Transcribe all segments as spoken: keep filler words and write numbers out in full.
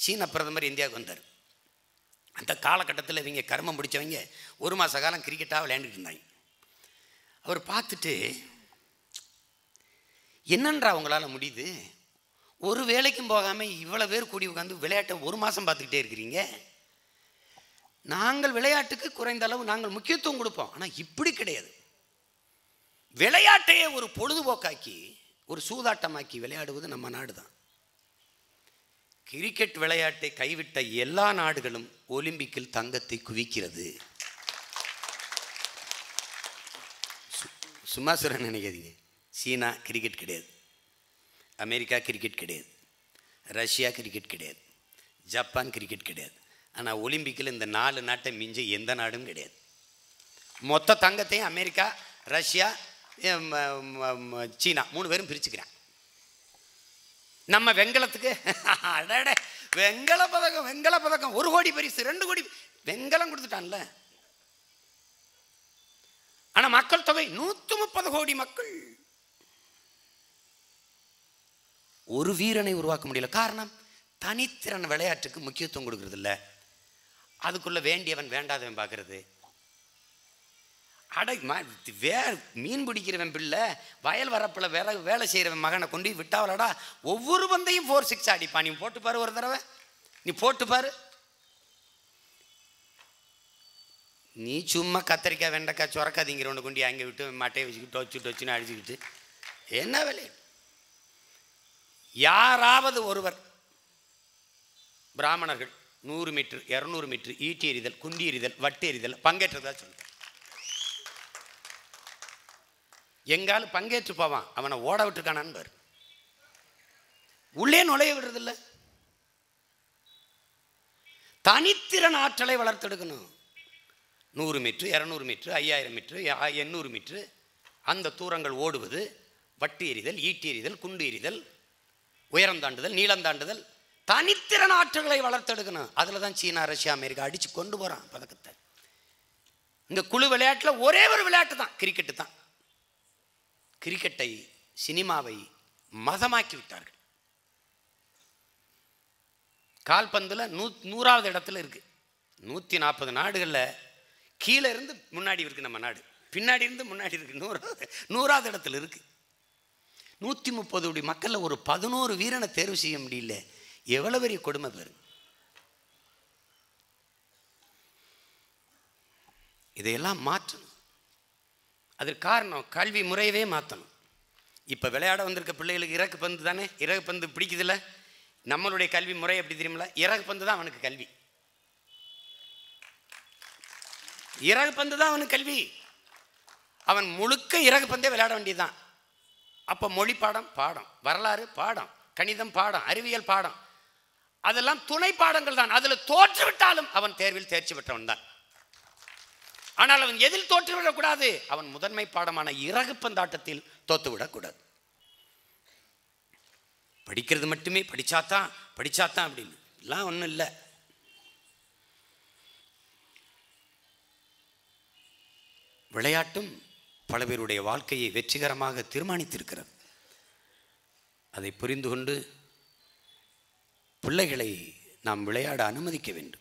சீன பிரதமர் இந்தியாவுக்கு வந்தார். அந்த காலகட்டத்தில் இவங்க கர்மம் பிடிச்சவங்க ஒரு மாத காலம் கிரிக்கெட்டாக விளையாண்டுட்டு இருந்தாங்க. அவர் பார்த்துட்டு, என்னன்றா உங்களால் முடியுது, ஒரு வேலைக்கும் போகாமல் இவ்வளோ பேர் கூடி உட்காந்து விளையாட்டை ஒரு மாதம் பார்த்துக்கிட்டே இருக்கிறீங்க. நாங்கள் விளையாட்டுக்கு குறைந்த அளவு நாங்கள் முக்கியத்துவம் கொடுப்போம், ஆனால் இப்படி கிடையாது. விளையாட்டையே ஒரு பொழுதுபோக்காக்கி ஒரு சூதாட்டமாக்கி விளையாடுவது நம்ம நாடு தான். கிரிக்கெட் விளையாட்டை கைவிட்ட எல்லா நாடுகளும் ஒலிம்பிக்கில் தங்கத்தை குவிக்கிறது. சும்மா சொல்ல நினைக்காதீங்க. சீனா கிரிக்கெட் கிடையாது, அமெரிக்கா கிரிக்கெட் கிடையாது, ரஷ்யா கிரிக்கெட் கிடையாது, ஜப்பான் கிரிக்கெட் கிடையாது. ஆனால் ஒலிம்பிக்கில் இந்த நாலு நாட்டை மிஞ்ச எந்த நாடும் கிடையாது. மொத்த தங்கத்தையும் அமெரிக்கா, ரஷ்யா, சீனா மூணு பேரும் பிரிச்சுக்கிறான். நம்ம வெங்கலத்துக்கு வெங்கல பதக்கம் வெங்கல பதக்கம் ஒரு கோடி பரிசு, ரெண்டு கோடி வெங்கலம் கொடுத்துட்டான்ல. ஆனா மக்கள் தொகை நூத்தி முப்பது கோடி மக்கள். ஒரு வீரனை உருவாக்க முடியல. காரணம், தனித்திறன் விளையாட்டுக்கு முக்கியத்துவம் கொடுக்கறது இல்லை. அதுக்குள்ள வேண்டியவன் வேண்டாதவன் பார்க்கறது. அடை வே மீன் பிடிக்கிறவன் பிள்ளை வயல் வரப்பில் வேலை வேலை செய்கிறவன் மகனை கொண்டு விட்டாவலடா ஒவ்வொரு பந்தையும் ஃபோர் சிக்ஸ் அடிப்பா. நீ போட்டு பாரு, ஒரு தடவை நீ போட்டு பாரு. நீ சும்மா கத்திரிக்காய் வெண்டைக்காய் சுரக்காதீங்கிறவனை கொண்டு அங்கே விட்டு மட்டையை வச்சுக்கிட்டு டொச்சு டொச்சுன்னு அடிச்சுக்கிட்டு என்ன வேலை? யாராவது ஒருவர் பிராமணர்கள் நூறு மீட்டர் இரநூறு மீட்டர் ஈட்டி எறிதல், குண்டி எறிதல், வட்டு எறிதல் பங்கேற்றதா சொல்லுங்க. எங்காலும் பங்கேற்று போவான், அவனை ஓட விட்டுருக்கானான்னு பாரு. உள்ளே நுழைய விடுறதில்ல. தனித்திறன் ஆற்றலை வளர்த்தெடுக்கணும். நூறு மீட்ரு, இரநூறு மீட்ரு, ஐயாயிரம் மீட்ரு, எண்ணூறு மீட்ரு அந்த தூரங்கள் ஓடுவது, வட்டு எறிதல், ஈட்டி எறிதல், குண்டு எறிதல், உயரம் தாண்டுதல், நீளம் தாண்டுதல், தனித்திறன் ஆற்றல்களை வளர்த்தெடுக்கணும். அதில் தான் சீனா, ரஷ்யா, அமெரிக்கா அடித்து கொண்டு போகிறான் பதக்கத்தை. இந்த குழு விளையாட்டில் ஒரே ஒரு விளையாட்டு தான் கிரிக்கெட்டு தான். கிரிக்கெட்டை, சினிமாவை மதமாக்கி விட்டார்கள். கால்பந்தில் நூ நூறாவது இடத்துல இருக்குது. நூற்றி நாற்பது நாடுகளில் கீழே இருந்து முன்னாடி இருக்குது நம்ம நாடு, பின்னாடி இருந்து முன்னாடி இருக்குது. நூறாவது நூறாவது இடத்துல இருக்குது. நூற்றி முப்பது கோடி மக்களில் ஒரு பதினோரு வீரனை தேர்வு செய்ய முடியல. எவ்வளோ பெரிய கொடுமை பேரு. இதையெல்லாம் மாற்றணும். அதற்கு காரணம் கல்வி முறையவே மாற்றணும். இப்போ விளையாட வந்திருக்க பிள்ளைகளுக்கு இறகு பந்து தானே, இறகு பந்து பிடிக்குதில்ல. நம்மளுடைய கல்வி முறை எப்படி தெரியுமில்ல, இறகு பந்து தான் அவனுக்கு கல்வி. இறகு பந்து தான் அவனுக்கு கல்வி. அவன் முழுக்க இறகு பந்தே விளையாட வேண்டியதுதான். அப்போ மொழி பாடம் பாடம், வரலாறு பாடம், கணிதம் பாடம், அறிவியல் பாடம், அதெல்லாம் துணை பாடங்கள் தான். அதில் தோற்றுவிட்டாலும் அவன் தேர்வில் தேர்ச்சி பெற்றவன் தான். ஆனால் அவன் எதில் தோற்றுவிடக்கூடாது, அவன் முதன்மை பாடமான இறகு பந்தாட்டத்தில் தோத்துவிடக்கூடாது. படிக்கிறது மட்டுமே படிச்சாத்தான் படிச்சாத்தான் அப்படின்னு எல்லாம் ஒன்றும் இல்லை. விளையாட்டும் பல பேருடைய வாழ்க்கையை வெற்றிகரமாக தீர்மானித்திருக்கிறது. அதை புரிந்து கொண்டு பிள்ளைகளை நாம் விளையாட அனுமதிக்க வேண்டும்.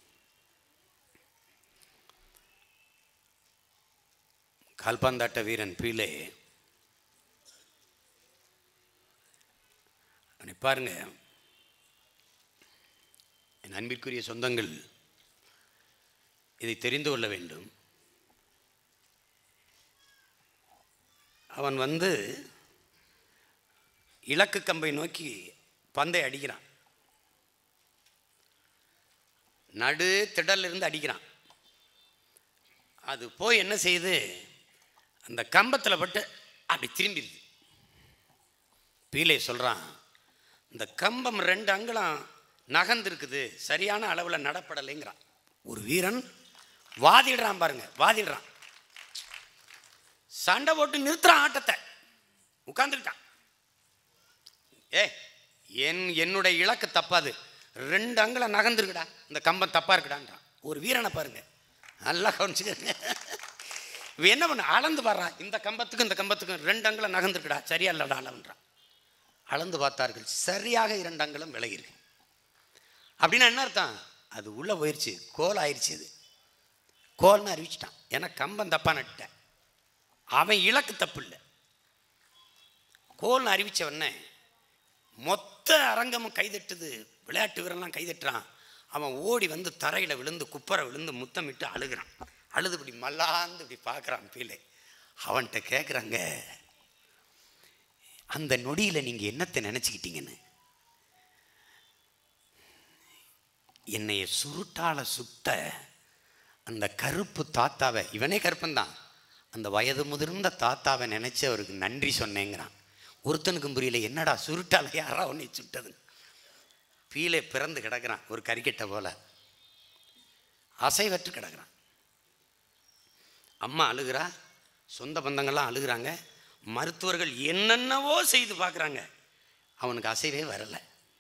கால்பந்தாட்ட வீரன் பீலே பாருங்க, என் அன்பிற்குரிய சொந்தங்கள் இதை தெரிந்து கொள்ள வேண்டும். அவன் வந்து இலக்கு கம்பை நோக்கி பந்தை அடிக்கிறான். நடு திடல்ல இருந்து அடிக்கிறான். அது போய் என்ன செய்யுது, அந்த கம்பத்தில் பட்டு அப்படி திரும்பிடுது. பீலே சொல்கிறான், இந்த கம்பம் ரெண்டு அங்குலம் நகர்ந்துருக்குது, சரியான அளவில் நடப்படலைங்கிறான். ஒரு வீரன் வாதிடுறான் பாருங்க, வாதிடுறான், சண்டை போட்டு நிறுத்துறான் ஆட்டத்தை, உட்கார்ந்துக்கிட்டான். ஏ என் என்னுடைய இலக்கு தப்பாது, ரெண்டு அங்குலம் நகர்ந்துருக்குடா, இந்த கம்பம் தப்பா இருக்குடான்றான். ஒரு வீரனை பாருங்க, நல்லா கவனிச்சுக்கிறேங்க. என்ன பண்ண, அளந்து பாடுறான், இந்த கம்பத்துக்கும் இந்த கம்பத்துக்கும் ரெண்டு அங்குலம் நகர்ந்துருக்குடா, சரியா இல்லடா அளவுன்றான். அளந்து பார்த்தார்கள், சரியாக இரண்டு அங்குலம் விலகிருக்கு. அப்படின்னா என்ன அர்த்தம்? அது உள்ளே போயிடுச்சு, கோல் ஆயிடுச்சு. அது கோல்னு அறிவிச்சிட்டான். ஏன்னா கம்பம் தப்பாக நட்டுட்டேன், அவன் இலக்கு தப்பு இல்லை. கோல்னு அறிவித்தவொடனே மொத்த அரங்கமும் கைதட்டுது, விளையாட்டு வீரன்லாம் கைதட்டுறான். அவன் ஓடி வந்து தரையில் விழுந்து குப்பரை விழுந்து முத்தமிட்டு அழுகிறான். அழுது இப்படி மல்லாந்து இப்படி பார்க்குறான் பீலே. அவன்கிட்ட கேட்குறாங்க, அந்த நொடியில் நீங்கள் என்னத்தை நினச்சிக்கிட்டீங்கன்னு. என்னைய சுருட்டால சுட்ட அந்த கருப்பு தாத்தாவை, இவனே கருப்பன்தான், அந்த வயது முதிர்ந்த தாத்தாவை நினச்சி அவருக்கு நன்றி சொன்னேங்கிறான். ஒருத்தனுக்கும் புரியல, என்னடா சுருட்டால யாரா உன்னை சுட்டது. பீலே பிறந்து கிடக்கிறான் ஒரு கறிக்கட்டை போல, அசைவற்று கிடக்கிறான். அம்மா அழுகிறா, சொந்த பந்தங்கள்லாம் அழுகிறாங்க, மருத்துவர்கள் என்னென்னவோ செய்து பார்க்குறாங்க, அவனுக்கு அசைவே வரலை.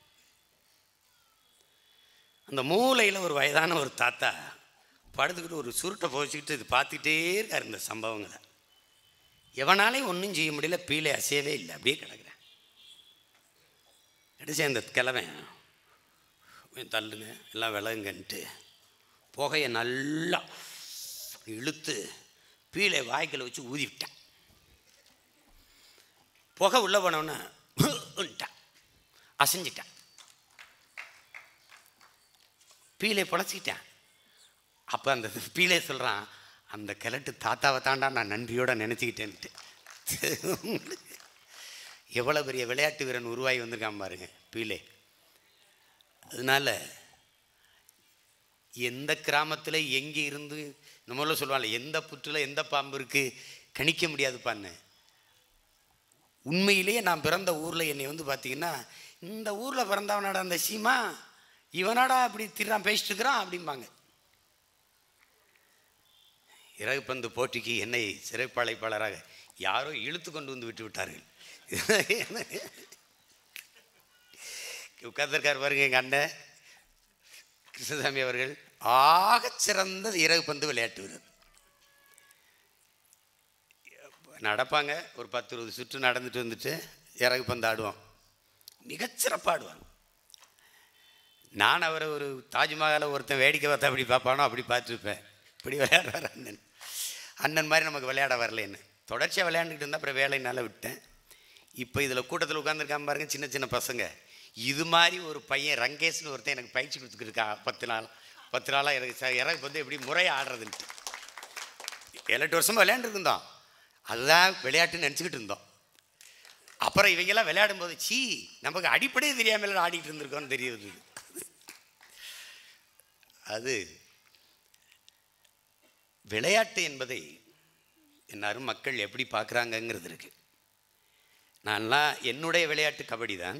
அந்த மூலையில் ஒரு வயதான ஒரு தாத்தா படுத்துக்கிட்டு ஒரு சுருட்டை போச்சுக்கிட்டு இது பார்த்துக்கிட்டே இருக்கார் இந்த சம்பவங்களை. எவனாலையும் ஒன்றும் செய்ய முடியல, பீலே அசையவே இல்லை, அப்படியே கிடக்குறேன். அடிச்சு இந்த கிழமை தள்ளுங்க எல்லாம் விலங்குன்ட்டு புகையை நல்லா இழுத்து பீலே வாய்க்கில் வச்சு ஊதி விட்டேன். புகை உள்ள போனவொன்னே அசைஞ்சிட்டேன், பீலே பொழைச்சிக்கிட்டேன். அப்போ அந்த பீலே சொல்கிறான், அந்த கிழட்டு தாத்தாவை தாண்டா நான் நன்றியோடு நினச்சிக்கிட்டேன்ட்டு. எவ்வளோ பெரிய விளையாட்டு வீரன் உருவாகி வந்திருக்கான் பாருங்க பீலே. அதனால் எந்த கிராமத்தில் எங்கே இருந்து நம்மள சொல்லுவாங்க, எந்த புற்றில் எந்த பாம்பு இருக்குது கணிக்க முடியாதுப்பான்னு. உண்மையிலேயே நான் பிறந்த ஊரில் என்னை வந்து பார்த்திங்கன்னா, இந்த ஊரில் பிறந்தவனாடா அந்த சீமா, இவனாடா அப்படி திறான் பேசிட்டு இருக்கிறான் அப்படிம்பாங்க. இறகுப்பந்து போட்டிக்கு என்னை சிறைப்பாளைப்பாளராக யாரோ இழுத்து கொண்டு வந்து விட்டு விட்டார்கள். உட்கார்ந்திருக்கார் பாருங்க எங்கள் அண்ணன் கிருஷ்ணசாமி அவர்கள், ஆகச்சிறந்த இறகுப்பந்து விளையாட்டு வீரர். நடப்பாங்க, ஒரு பத்து இருபது சுற்று நடந்துட்டு வந்துட்டு இறகுப்பந்து ஆடுவோம், மிகச்சிறப்பாக ஆடுவாங்க. நான் அவரை ஒரு தாஜ்மஹாலை ஒருத்தன் வேடிக்கை பார்த்தா அப்படி பார்ப்பானோ அப்படி பார்த்துருப்பேன். இப்படி விளையாடுவார் அண்ணன். அண்ணன் மாதிரி நமக்கு விளையாட வரலன்னு தொடர்ச்சியாக விளையாண்டுக்கிட்டு இருந்தால் அப்புறம் வேலையினால விட்டேன். இப்போ இதில் கூட்டத்தில் உட்காந்துருக்காம பாருங்க சின்ன சின்ன பசங்க. இது மாதிரி ஒரு பையன் ரங்கேஷ்னு ஒருத்தன் எனக்கு பயிற்சி கொடுத்துக்கிருக்கா பத்து நாள் பத்து நாளாக எனக்கு எனக்கு வந்து எப்படி முறையை ஆடுறதுன்ட்டு. ஏழு எட்டு வருஷமாக விளையாண்டுருந்தோம், அதுதான் விளையாட்டுன்னு நினச்சிக்கிட்டு இருந்தோம். அப்புறம் இவங்கெல்லாம் விளையாடும் போது சீ நமக்கு அடிப்படையே தெரியாமல் ஆடிட்டு இருந்திருக்கோன்னு தெரியுது. அது விளையாட்டு என்பதை எல்லாரும் மக்கள் எப்படி பார்க்குறாங்கங்கிறது இருக்குது. நான்லாம் என்னுடைய விளையாட்டு கபடி தான்,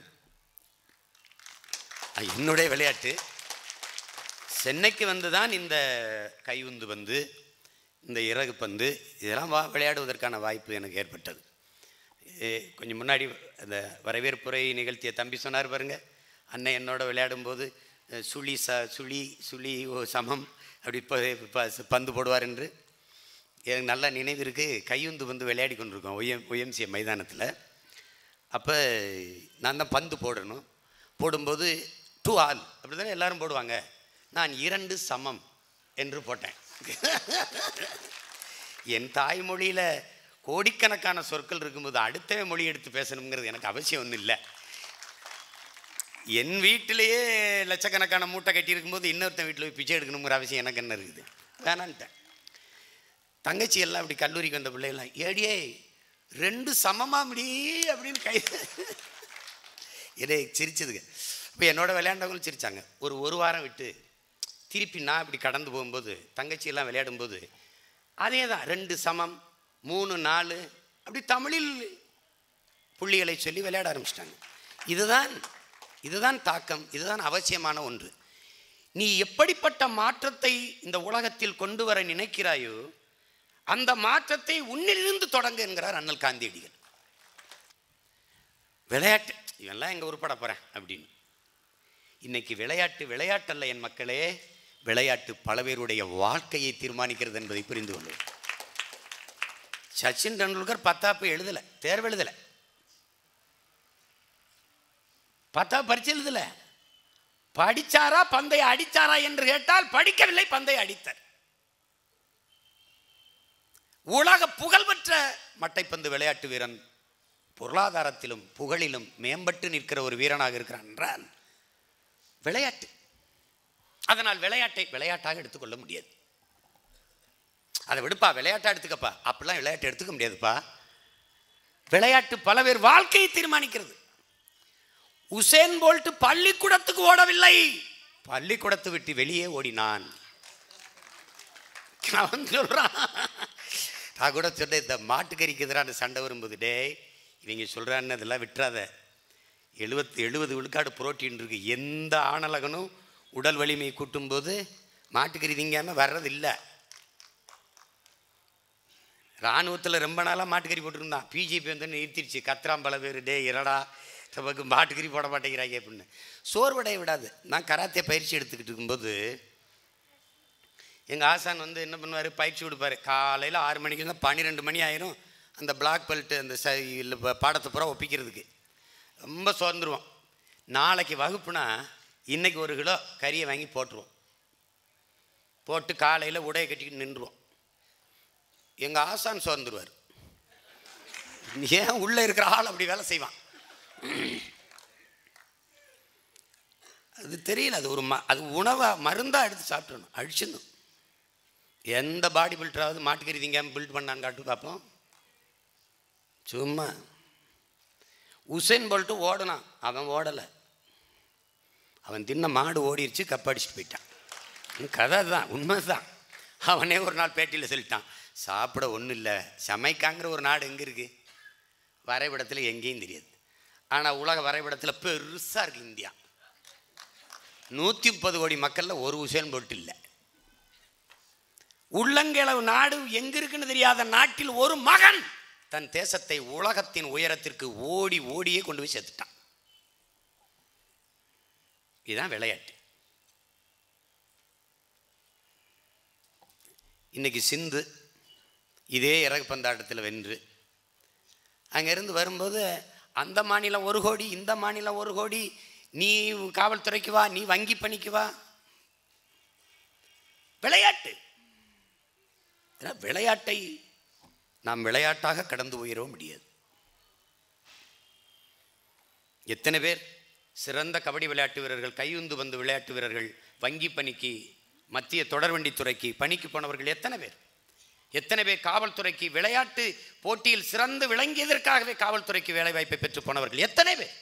என்னுடைய விளையாட்டு. சென்னைக்கு வந்து தான் இந்த கையுந்து பந்து, இந்த இறகு பந்து இதெல்லாம் வா விளையாடுவதற்கான வாய்ப்பு எனக்கு ஏற்பட்டது. கொஞ்சம் முன்னாடி அந்த வரவேற்புரை நிகழ்த்திய தம்பி சொன்னார் பாருங்க, அண்ணன் என்னோட விளையாடும்போது சுழி ச சுழி சுழி ஓ சமம் அப்படி இப்போ பந்து போடுவார் என்று எனக்கு நல்ல நினைவு இருக்குது. கையுந்து பந்து விளையாடி கொண்டிருக்கோம் ஒய்எம் ஒய்எம்சிஏ மைதானத்தில். அப்போ நான் தான் பந்து போடணும், போடும்போது டூ ஆல் அப்படி தானே எல்லோரும் போடுவாங்க, நான் இரண்டு சமம் என்று போட்டேன். என் தாய்மொழியில் கோடிக்கணக்கான சொற்கள் இருக்கும்போது அடுத்த மொழி எடுத்து பேசணுங்கிறது எனக்கு அவசியம் ஒன்றும் இல்லை. என் வீட்டிலேயே லட்சக்கணக்கான மூட்டை கட்டி இருக்கும்போது இன்னொருத்தன் வீட்டில் போய் பிச்சை எடுக்கணுங்கிற அவசியம் எனக்கு என்ன இருக்குது, வேணான்ட்டேன். தங்கச்சி எல்லாம் அப்படி கல்லூரிக்கு வந்த பிள்ளைகள்லாம் ஏடியே ரெண்டு சமமாக அப்படி அப்படின்னு கை என்னை சிரிச்சதுங்க. இப்போ என்னோட விளையாண்டவங்களும் சிரித்தாங்க. ஒரு ஒரு வாரம் விட்டு திருப்பி நான் இப்படி கடந்து போகும்போது தங்கச்சியெல்லாம் விளையாடும்போது அதே தான் ரெண்டு சமம் மூணு நாலு அப்படி தமிழில் புள்ளிகளை சொல்லி விளையாட ஆரம்பிச்சிட்டாங்க. இதுதான் இதுதான் தாக்கம், இதுதான் அவசியமான ஒன்று. நீ எப்படிப்பட்ட மாற்றத்தை இந்த உலகத்தில் கொண்டு வர நினைக்கிறாயோ அந்த மாற்றத்தை உன்னிலிருந்து தொடங்க என்கிறார் அண்ணல் காந்தியடிகள். விளையாட்டு இவெல்லாம் எங்கே உருப்பட போகிறேன் அப்படின்னு. இன்னைக்கு விளையாட்டு விளையாட்டல்ல என் மக்களே, விளையாட்டு பல பேருடைய வாழ்க்கையை தீர்மானிக்கிறது என்பதை புரிந்து கொள்ளும். சச்சின் டெண்டுல்கர் பத்தாப்பு எழுதலை, தேர்வு எழுதலை, பத்தா பரிச்சு எழுதலை, படிச்சாரா பந்தை அடித்தாரா என்று கேட்டால் படிக்கவில்லை, பந்தை அடித்தார். உலக புகழ்பெற்ற மட்டைப்பந்து விளையாட்டு வீரன், பொருளாதாரத்திலும் புகழிலும் மேம்பட்டு நிற்கிற ஒரு வீரனாக இருக்கிறான் என்றால் விளையாட்டு. அதனால் விளையாட்டை விளையாட்டாக எடுத்துக்கொள்ள முடியாது. அதை விடுப்பா, விளையாட்டா எடுத்துக்கப்பா, அப்படிலாம் விளையாட்டு எடுத்துக்க முடியாதுப்பா. விளையாட்டு பல பேர் வாழ்க்கையை தீர்மானிக்கிறது. உசேன் போல்ட் பள்ளிக்கூடத்துக்கு ஓடவில்லை, பள்ளிக்கூடத்தை விட்டு வெளியே ஓடினான். அவன் சொல்றான், நான் கூட சொன்னேன், இந்த மாட்டுக்கறிக்கு எதிரான சண்டை வரும்போது, டே இவங்க சொல்கிறான்னு அதெல்லாம் விட்டுறாத, எழுபத்து எழுபது விழுக்காடு புரோட்டீன் இருக்கு. எந்த ஆணழகனும் உடல் வலிமையை கூட்டும்போது மாட்டுக்கறி திங்காமல் வர்றதில்லை. இராணுவத்தில் ரொம்ப நாளாக மாட்டுக்கறி போட்டுருந்தான், பிஜேபி வந்து நிறுத்திடுச்சு. கத்திராம் பல பேர், டே இரடா நமக்கு மாட்டுக்கறி போட மாட்டேங்கிறாங்க அப்படின்னு. சோர்வடைய விடாது. நான் கராத்தே பயிற்சி எடுத்துக்கிட்டு இருக்கும்போது எங்கள் ஆசான் வந்து என்ன பண்ணுவார், பயிற்சி கொடுப்பார். காலையில் ஆறு மணிக்கு தான் பன்னிரெண்டு மணி ஆயிரும் அந்த பிளாக் பெல்ட்டு அந்த ச பாடத்தை பூரா ஒப்பிக்கிறதுக்கு. ரொம்ப சோர்ந்துருவோம். நாளைக்கு வகுப்புனா இன்றைக்கி ஒரு கிலோ கறியை வாங்கி போட்டுருவோம். போட்டு காலையில் உடையை கட்டிக்கிட்டு நின்றுவோம். எங்கள் ஆசான் சோர்ந்துருவார். ஏன் உள்ளே இருக்கிற ஆள் அப்படி வேலை செய்வான், அது தெரியல. அது ஒரு ம அது உணவாக மருந்தாக எடுத்து சாப்பிடணும், அழிச்சிடணும். எந்த பாடி பில்டராவது மாட்டுக்கறி திங்காமல் பில்ட் பண்ணான்னு காட்டு பார்ப்போம். சும்மா உசேன் போல்ட்டு ஓடனான், அவன் ஓடலை. அவன் தின்ன மாடு ஓடிடுச்சு, கப்படிச்சுட்டு போயிட்டான். கதை தான், உண்மை தான். அவனே ஒரு நாள் பேட்டியில் சொல்லிட்டான், சாப்பிட ஒன்றும் இல்லை, சமைக்காங்கிற ஒரு நாடு எங்கே இருக்குது, வரைபடத்தில் எங்கேயும் தெரியாது. ஆனால் உலக வரைபடத்தில் பெருசாக இருக்குது இந்தியா. நூற்றி முப்பது கோடி மக்களில் ஒரு உசேன் போல்ட் இல்லை. உள்ளங்களவு நாடு எங்கே இருக்குன்னு தெரியாத நாட்டில் ஒரு மகன் தன் தேசத்தை உலகத்தின் உயரத்திற்கு ஓடி ஓடியே கொண்டு போய் சேர்த்துட்டான். இதுதான் விளையாட்டு. இன்னைக்கு சிந்து இதே இறகு பந்தாட்டத்தில் வென்று அங்கேருந்து வரும்போது அந்த மாநிலம் ஒரு கோடி, இந்த மாநிலம் ஒரு கோடி, நீ காவல்துறைக்கு வா, நீ வங்கி பணிக்கு வா. விளையாட்டு. விளையாட்டை நாம் விளையாட்டாக கடந்து போயிட முடியாது. எத்தனை பேர் சிறந்த கபடி விளையாட்டு வீரர்கள், கையுந்து பந்து விளையாட்டு வீரர்கள், வங்கி பணிக்கு, மத்திய தொடர்வண்டித்துறைக்கு பணிக்கு போனவர்கள் எத்தனை பேர்? எத்தனை பேர் காவல்துறைக்கு விளையாட்டு போட்டியில் சிறந்து விளங்கியதற்காகவே காவல்துறைக்கு வேலை வாய்ப்பை பெற்று போனவர்கள் எத்தனை பேர்?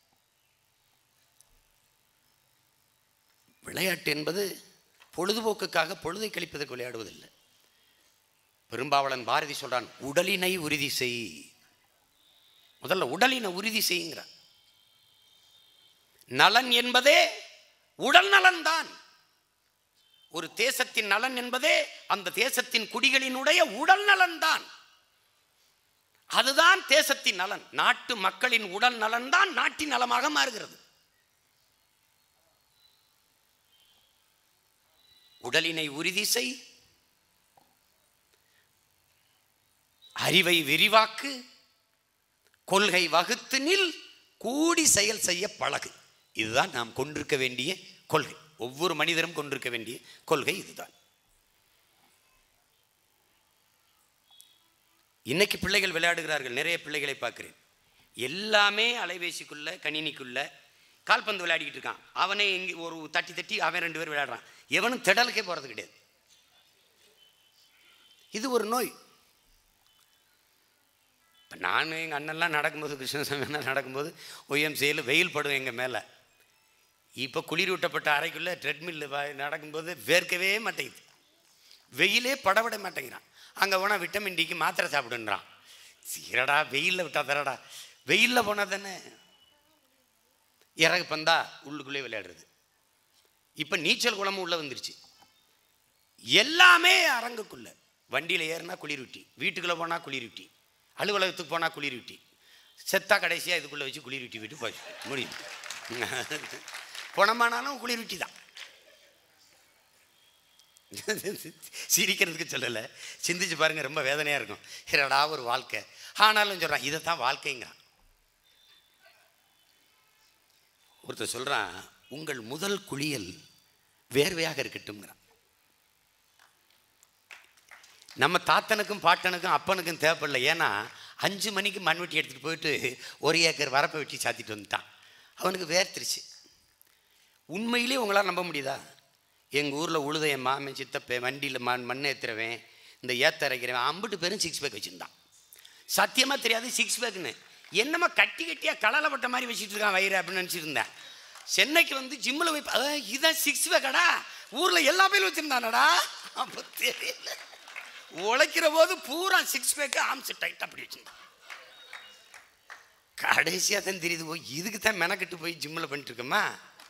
விளையாட்டு என்பது பொழுதுபோக்குக்காக பொழுதை கழிப்பதற்கு விளையாடுவதில்லை. பெரும்பாவளன் பாரதி சொல்றான், உடலினை உறுதி செய். முதல்ல உடலினை உறுதி செய்யுங்கிறான். நலன் என்பதே உடல் நலன்தான். ஒரு தேசத்தின் நலன் என்பதே அந்த தேசத்தின் குடிகளினுடைய உடல் நலன் தான். அதுதான் தேசத்தின் நலன். நாட்டு மக்களின் உடல் நலன் தான் நாட்டின் நலமாக மாறுகிறது. உடலினை உறுதி செய், அறிவை விரிவாக்கு, கொள்கை வகுத்து நில், கூடி செயல் செய்ய பழகு. இதுதான் நாம் கொண்டிருக்க வேண்டிய கொள்கை. ஒவ்வொரு மனிதரும் கொண்டிருக்க வேண்டிய கொள்கை இதுதான். இன்னைக்கு பிள்ளைகள் விளையாடுகிறார்கள். நிறைய பிள்ளைகளை பார்க்கிறேன். எல்லாமே அலைபேசிக்குள்ள கணினிக்குள்ள கால்பந்து விளையாடிக்கிட்டு இருக்கான். அவனே எங்கே ஒரு தட்டி தட்டி அவன் ரெண்டு பேர் விளையாடுறான். எவனும் திடலுக்கே போகிறது கிடையாது. இது ஒரு நோய். இப்போ நான் எங்கள் அண்ணன்லாம் நடக்கும்போது, கிருஷ்ணசாமி அண்ணன் நடக்கும்போது ஒய்எம்சியில் வெயில் படும் எங்கள் மேலே. இப்போ குளிரூட்டப்பட்ட அறைக்குள்ளே ட்ரெட்மில் நடக்கும்போது வேர்க்கவே மாட்டேங்குது. வெயிலே படவிட மாட்டேங்கிறான். அங்கே போனால் விட்டமின் டிக்கு மாத்திரை சாப்பிடுன்றான். சீரடா, வெயிலில் விட்டா தரடா. வெயிலில் போனால் தானே. இறகு பந்தா உள்ளுக்குள்ளே விளையாடுறது. இப்போ நீச்சல் குளமும் உள்ளே வந்துருச்சு. எல்லாமே அரங்குக்குள்ளே. வண்டியில் ஏறினா குளிரூட்டி, வீட்டுக்குள்ளே போனால் குளிரூட்டி, அலுவலகத்துக்கு போனால் குளிரூட்டி, செத்தா கடைசியாக இதுக்குள்ளே வச்சு குளிரூட்டி விட்டு போய் முடியும். பணமானாலும் குளிரூட்டி தான். சிரிக்கிறதுக்கு சொல்லலை, சிந்திச்சு பாருங்க, ரொம்ப வேதனையாக இருக்கும். இரடா ஒரு வாழ்க்கை. ஆனாலும் சொல்கிறான், இதைத்தான் வாழ்க்கைங்க. ஒருத்தர் சொல்கிறான், உங்கள் முதல் குளியல் வேர்வையாக இருக்கட்டும்ங்கிறான். நம்ம தாத்தனுக்கும் பாட்டனுக்கும் அப்பனுக்கும் தேவைப்படல. ஏன்னா அஞ்சு மணிக்கு மண்வெட்டி எடுத்துகிட்டு போயிட்டு ஒரு ஏக்கர் வரப்பை வெட்டி சாத்திட்டு வந்துட்டான். அவனுக்கு வேர்த்திருச்சு. உண்மையிலே உங்களால் நம்ப முடியுதா? எங்கள் ஊரில் உழுத என் மாமன் சித்தப்பை வண்டியில் மண் மண் ஏற்றுறவன், இந்த ஏற்ற அரைக்கிறவன் அம்பிட்டு பேரும் சிக்ஸ் பேக் வச்சுருந்தான். சத்தியமாக தெரியாது சிக்ஸ் பேக்குன்னு. என்னம்மா கட்டி கட்டியாக கலலை பட்ட மாதிரி வச்சுட்டு இருக்கான் வயிறு அப்படின்னு நினச்சிருந்தேன். சென்னைக்கு வந்து ஜிம்மில் போய் இதான் சிக்ஸ் பேக்கடா, ஊரில் எல்லா பேரும் வச்சுருந்தானடா. அப்போ தெரியல, உழைக்கிற போது பூரா சிக்ஸ் பேக்கு ஆம்ஸ் டைட் அப்படி வச்சுருந்தான். கடைசியாக தான் தெரியுது, போய் இதுக்கு தான் மெனக்கட்டு போய் ஜிம்மில் பண்ணிட்டு இருக்கோமா.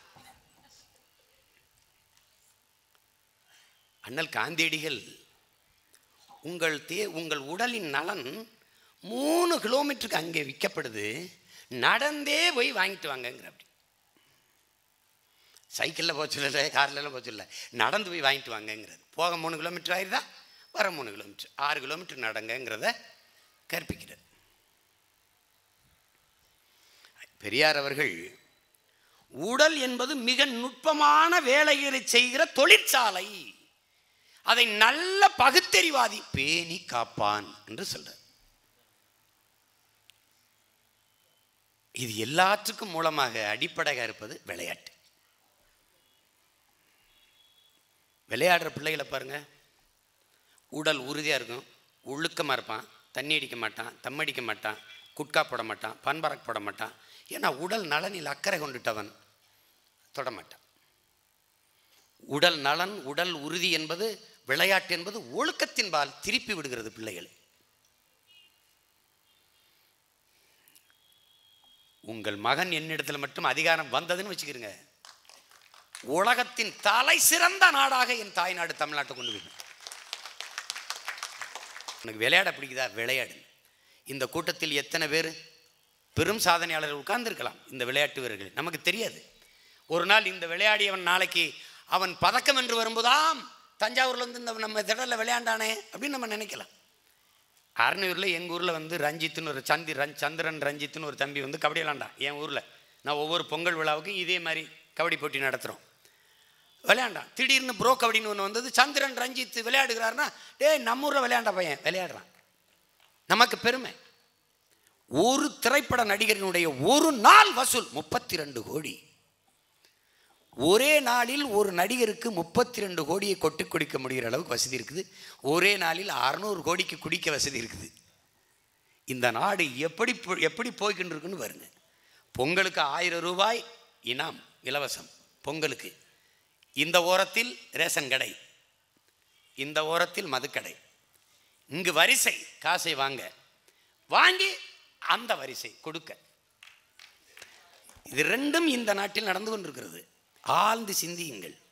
அண்ணல் காந்தியடிகள் உங்கள் தே உங்கள் உடலின் நலன் மூணு கிலோமீட்டருக்கு அங்கே விற்கப்படுது, நடந்தே போய் வாங்கிட்டு வாங்கங்கிற. அப்படி சைக்கிளில் போக சொல்லலை, கார்லலாம் போக சொல்லலை, நடந்து போய் வாங்கிட்டு வாங்கங்கிறது. போக மூணு கிலோமீட்டர் ஆயிருதா, வர மூணு கிலோமீட்டர், ஆறு கிலோமீட்டர் நடங்கிறத கற்பிக்கிறார் பெரியார் அவர்கள். உடல் என்பது மிக நுட்பமான வேலைகளை செய்கிற தொழிற்சாலை, அதை நல்ல பகுத்தறிவாதி பேணி காப்பான் என்று சொல்றார். இது எல்லாத்துக்கும் மூலமாக அடிப்படையாக இருப்பது விளையாட்டு. விளையாடுற பிள்ளைகளை பாருங்க, உடல் உறுதியாக இருக்கும், ஒழுக்கமாக இருப்பான், தண்ணி அடிக்க மாட்டான், தம் அடிக்க மாட்டான், குட்கா போட மாட்டான், பன்பரக் போட மாட்டான். ஏன்னா உடல் நலனில் அக்கறை கொண்டுட்டவன் தொடமாட்டான். உடல் நலன், உடல் உறுதி என்பது, விளையாட்டு என்பது ஒழுக்கத்தின்பால் திருப்பி விடுகிறது பிள்ளைகளை. உங்கள் மகன் என்னிடத்தில் மட்டும் அதிகாரம் வந்ததுன்னு வச்சுக்கிறீங்க, உலகத்தின் தலை சிறந்த நாடாக என் தாய்நாடு தமிழ்நாட்டை கொண்டு போய். உனக்கு விளையாட பிடிக்குதா, விளையாடு. இந்த கூட்டத்தில் எத்தனை பேர் பெரும் சாதனையாளர்கள் உட்கார்ந்துருக்கலாம், இந்த விளையாட்டு வீரர்கள் நமக்கு தெரியாது. ஒரு நாள் இந்த விளையாடியவன் நாளைக்கு அவன் பதக்கம் என்று வரும்போதாம் தஞ்சாவூர்லேருந்து இந்த நம்ம திடலில் விளையாண்டானே அப்படின்னு நம்ம நினைக்கலாம். அரணையூரில் எங்கள் ஊரில் வந்து ரஞ்சித்துன்னு ஒரு சந்தி ரன் சந்திரன் ரஞ்சித்துன்னு ஒரு தம்பி வந்து கபடி விளையாண்டான். என் ஊரில் நான் ஒவ்வொரு பொங்கல் விழாவுக்கும் இதே மாதிரி கபடி போட்டி நடத்துகிறோம். விளையாண்டான். திடீர்னு ப்ரோ கபடின்னு ஒன்று வந்தது. சந்திரன் ரஞ்சித் விளையாடுகிறாருன்னா, டே நம்ம ஊரில் விளையாண்ட பையன் விளையாடுறான். நமக்கு பெருமை. ஒரு திரைப்பட நடிகரினுடைய ஒரு நாள் வசூல் முப்பத்தி ரெண்டு கோடி. ஒரே நாளில் ஒரு நடிகருக்கு முப்பத்தி ரெண்டு கோடியை கொட்டி குடிக்க முடிகிற அளவுக்கு வசதி இருக்குது. ஒரே நாளில் அறுநூறு கோடிக்கு குடிக்க வசதி இருக்குது. இந்த நாடு எப்படி எப்படி போய்கிட்டு இருக்குன்னு பாருங்க. பொங்கலுக்கு ஆயிரம் ரூபாய் இனாம் இலவசம் பொங்கலுக்கு. இந்த ஓரத்தில் ரேஷன் கடை, இந்த ஓரத்தில் மதுக்கடை. இங்கு வரிசை காசை வாங்க, வாங்கி அந்த வரிசை கொடுக்க. இது ரெண்டும் இந்த நாட்டில் நடந்து கொண்டிருக்கிறது. ஆழ்ந்து சிந்தியுங்கள்.